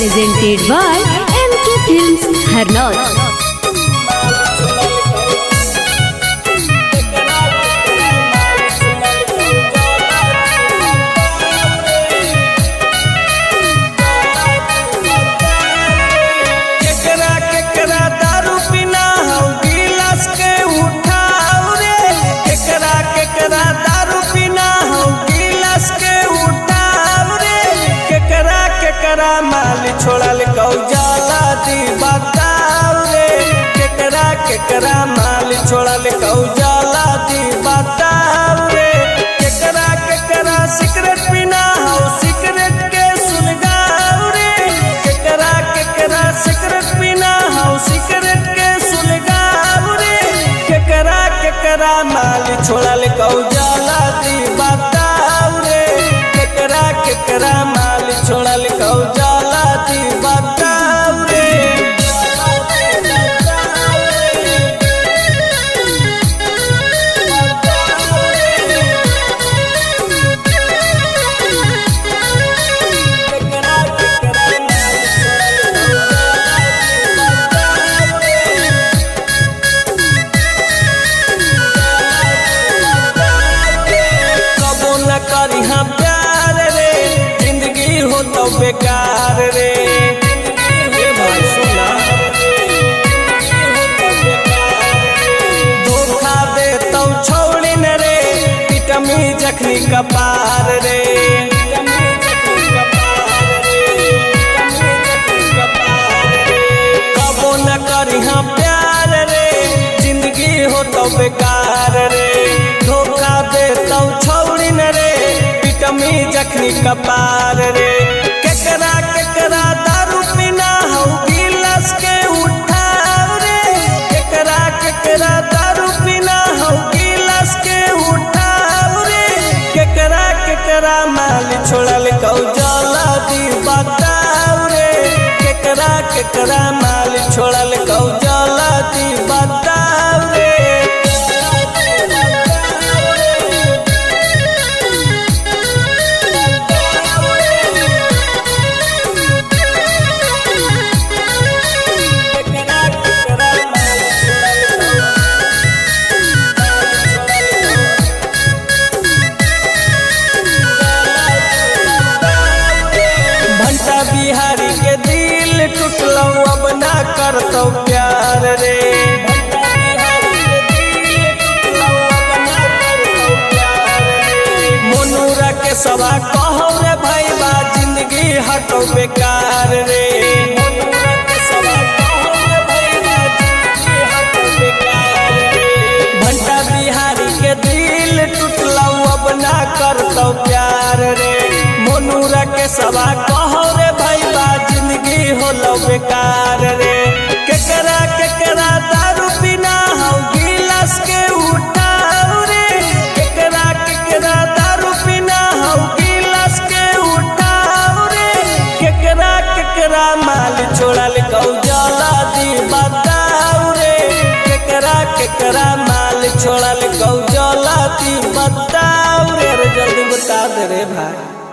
presented by MK Films Harnaut। माल छोड़ल कौजाला दी बताओ रे, केकरा माल छोड़ल कौजाला दी बताओ रे। केकरा सिगरेट पीना हो सिगरेट के सुलगाओ रे, केकरा सिगरेट पीना हो सिगरेट के सुलगाओ रे। केकरा माल छोड़ल कौजाला दी बताओ रे, केकरा माल छोड़ल कौजाला दी बताओ रे। कबो न करी हम प्यार रे, जिंदगी हो तो बेकार रे। भाई सुना, धोखा दे तो छोड़ी न रे, पिटमी जखनी कपार रे। कबो न करी हम प्यार रे, जिंदगी हो तो बेकार रे। धोखा दे तो छोड़ी न रे, पिटमी जखनी कपार रे। केकरा दारू पीना हो गिलास के उठाओ रे, केकरा दारू पीना हो गिलास के उठाओ रे। केकरा माल छोड़ल कौजाला दी बताओ रे, केकरा माल छोड़ल कौजाला दी बताओ रे। बिहारी के दिल टूटलो अब ना करतो प्यार रे। मोनूरा के सवा कहो रे भाई बा जिंदगी हटो बेकार रे। भंटा बिहारी के दिल टूटलो अब ना करतो प्यार रे। मोनूरा के सवा कहो रे भाई बा जिंदगी होलो बेकार रे। केकरा दारू पीना हो गिलास के उठाओ रे, केकरा दारू पीना हो गिलास के उठाओ रे। केकरा माल छोड़ल कौजाला दी बताओ रे, केकरा माल छोड़ल कौजाला दी बताओ रे। जल्दी बता दे रे भाई।